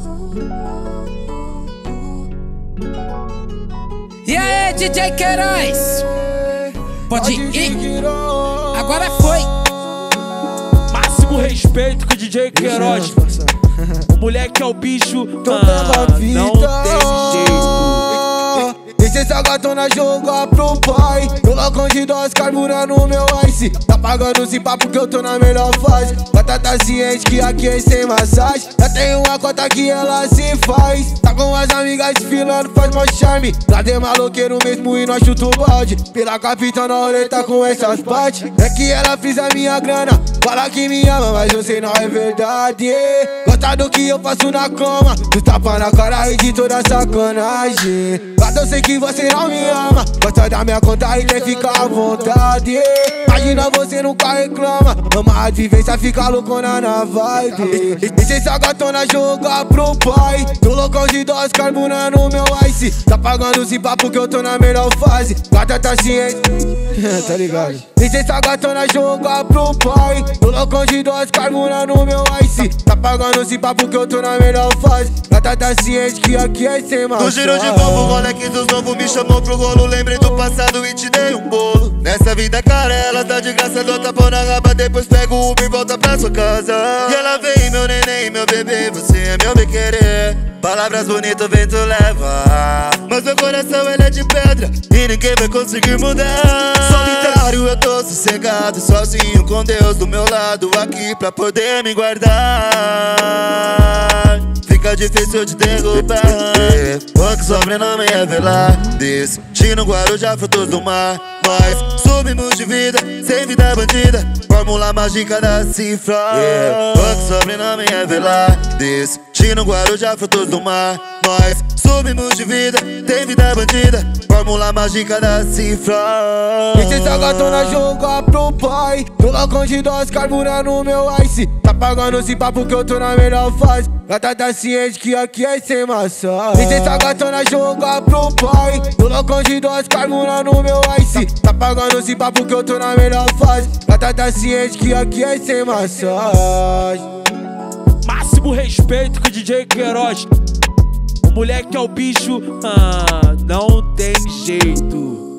E aí, DJ Queiroz? Pode ir? Agora foi. Máximo respeito com o DJ Queiroz. O moleque é o bicho, não tem jeito. Deixa essa gatona jogar pro pai. Eu lá de dós carburando no meu ice. Tá pagando esse papo que eu tô na melhor fase. Gata tá ciente que aqui é sem massagem. Já tem uma cota que ela se faz. Tá com as amigas desfilando, faz mó charme. Lá de maloqueiro mesmo e nós chuta o balde. Pela capitã na orelha com essas partes. É que ela frisa minha grana. Fala que me ama, mas eu sei não é verdade. Gosta do que eu faço na cama. Tu tapa na cara e de toda sacanagem. Gata, eu sei que você não me ama. Gosta da minha conta e quer ficar à vontade. Imagina você nunca reclama. Ama a vivência, fica loucona na vibe. Deixa essa gatona jogar pro pai. Tô loucão de dós carburando no meu ice. Tá pagando esse papo que eu tô na melhor fase. Gata tá ciente. Tá ligado? Deixa essa gatona jogar pro pai. Tô loucão de dós carburando no meu ice. Tá pagando esse papo que eu tô na melhor fase. Gata tá ciente que aqui é sem massagem. No giro de novo, o moleque dos novos me chamou pro rolo. Lembrei do passado e te dei um bolo. Nessa vida cara, ela tá de graça, dou tapão na raba. Depois pego o Uber e volta pra sua casa. E ela vem, meu neném, meu bebê, você é meu bem querer. Palavras bonitas o vento leva, mas meu coração ele é de pedra e ninguém vai conseguir mudar. Solitário eu tô sossegado, sozinho com Deus do meu lado, aqui pra poder me guardar. Fica difícil de derrubar. O sobrenome é Velardes, Destino Guarujá, frutos do mar. Nós subimos de vida, sem vida bandida, fórmula mágica da cifra. O sobrenome é Velardes, Destino Guarujá, frutos do mar. Nós subimos de vida, tem vida bandida, fórmula mágica da cifra. Deixa essa gatona jogar pro pai. Tô loucão de dós carburando no meu ice. Tá pagando esse papo que eu tô na melhor fase. Gata tá ciente que aqui é sem massagem. Deixa essa gatona jogar pro pai. Tô loucão de dós carburando no meu ice. Tá pagando esse papo que eu tô na melhor fase. Gata tá ciente que aqui é sem massagem. Máximo respeito com o DJ Queiroz. O moleque é o bicho, não tem jeito.